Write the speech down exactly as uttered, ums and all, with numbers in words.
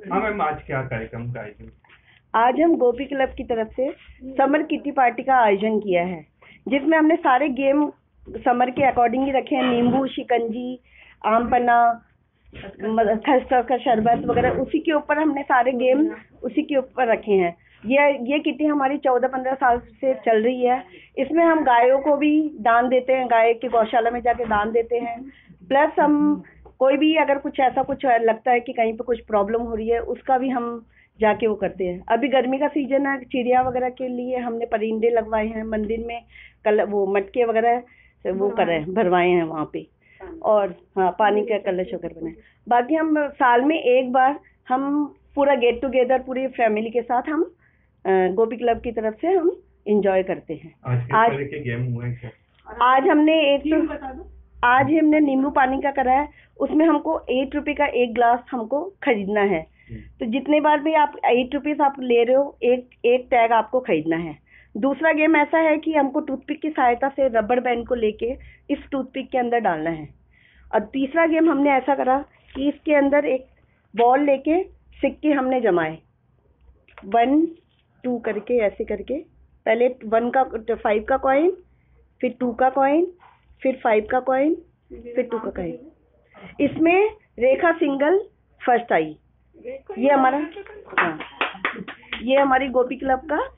हाँ मैम, आज क्या कार्यक्रम का आयोजन? आज हम गोपी क्लब की तरफ से समर किटी पार्टी का आयोजन किया है, जिसमें हमने सारे गेम समर के अकॉर्डिंग ही रखे हैं। नींबू, शिकंजी, आम पन्ना, खसखस का शरबत वगैरह, उसी के ऊपर हमने सारे गेम उसी के ऊपर रखे हैं। ये ये किटी हमारी चौदह पंद्रह साल से चल रही है। इसमें हम गायों को भी दान देते हैं, गाय की गौशाला में जाके दान देते हैं। प्लस हम कोई भी अगर कुछ ऐसा कुछ लगता है कि कहीं पे कुछ प्रॉब्लम हो रही है, उसका भी हम जाके वो करते हैं। अभी गर्मी का सीजन है, चिड़िया वगैरह के लिए हमने परिंदे लगवाए हैं मंदिर में, कल वो मटके वगैरह वो करे भरवाए हैं वहाँ पे, और हाँ पानी का कलश वगैरह बनाए। बाकी हम साल में एक बार हम पूरा गेट टुगेदर पूरी फैमिली के साथ हम गोपी क्लब की तरफ से हम एंजॉय करते हैं। आज किस आज तरह के गेम हुए क्या? आज हमने एक तो आज हमने नींबू पानी का करा है, उसमें हमको एट रुपए का एक ग्लास हमको खरीदना है। तो जितने बार भी आप एट रुपीज आप ले रहे हो, एक एक टैग आपको खरीदना है। दूसरा गेम ऐसा है कि हमको टूथपिक की सहायता से रबड़ बैंड को लेके इस टूथपिक के अंदर डालना है। और तीसरा गेम हमने ऐसा करा कि इसके अंदर एक बॉल लेके सिक्के हमने जमाए, वन टू करके, ऐसे करके पहले वन का फाइव का कॉइन, फिर टू का कॉइन, फिर फाइव का कॉइन, फिर टू का कॉइन। इसमें रेखा सिंगल फर्स्ट आई। ये हमारा हाँ ये हमारी गोपी क्लब का